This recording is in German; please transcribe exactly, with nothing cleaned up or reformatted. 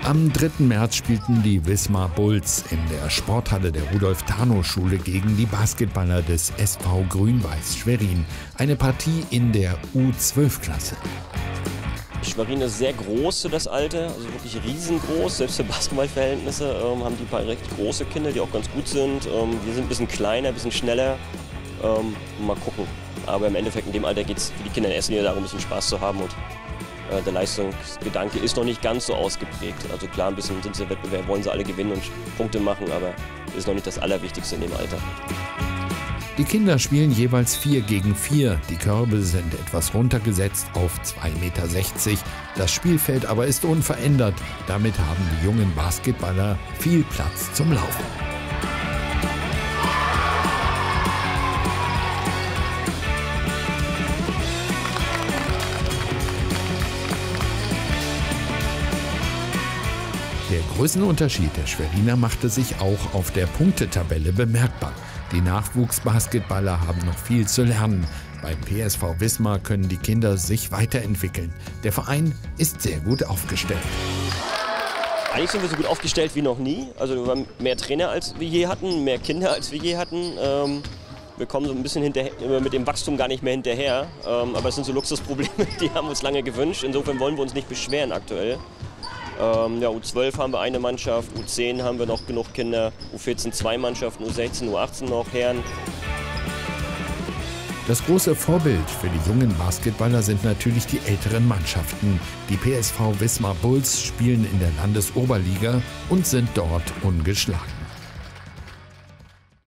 Am dritten März spielten die Wismar Bulls in der Sporthalle der Rudolf-Tarnow-Schule gegen die Basketballer des S V Grün-Weiß Schwerin. Eine Partie in der U zwölf Klasse. Schwerin ist sehr groß für das Alter, also wirklich riesengroß. Selbst für Basketballverhältnisse ähm, haben die ein paar recht große Kinder, die auch ganz gut sind. Ähm, wir sind ein bisschen kleiner, ein bisschen schneller. Ähm, mal gucken. Aber im Endeffekt in dem Alter geht es für die Kinder in erster Linie darum, ein bisschen Spaß zu haben. Und äh, der Leistungsgedanke ist noch nicht ganz so ausgeprägt. Also klar, ein bisschen sind sie Wettbewerb, wollen sie alle gewinnen und Punkte machen, aber ist noch nicht das Allerwichtigste in dem Alter. Die Kinder spielen jeweils vier gegen vier. Die Körbe sind etwas runtergesetzt auf zwei Meter sechzig. Das Spielfeld aber ist unverändert. Damit haben die jungen Basketballer viel Platz zum Laufen. Der Größenunterschied der Schweriner machte sich auch auf der Punktetabelle bemerkbar. Die Nachwuchsbasketballer haben noch viel zu lernen. Beim P S V Wismar können die Kinder sich weiterentwickeln. Der Verein ist sehr gut aufgestellt. Eigentlich sind wir so gut aufgestellt wie noch nie. Also wir haben mehr Trainer als wir je hatten, mehr Kinder als wir je hatten. Ähm, wir kommen so ein bisschen hinterher, mit dem Wachstum gar nicht mehr hinterher. Ähm, aber es sind so Luxusprobleme, die haben wir uns lange gewünscht. Insofern wollen wir uns nicht beschweren aktuell. Ähm, ja, U zwölf haben wir eine Mannschaft, U zehn haben wir noch genug Kinder, U vierzehn zwei Mannschaften, U sechzehn, U achtzehn noch Herren. Das große Vorbild für die jungen Basketballer sind natürlich die älteren Mannschaften. Die P S V Wismar Bulls spielen in der Landesoberliga und sind dort ungeschlagen.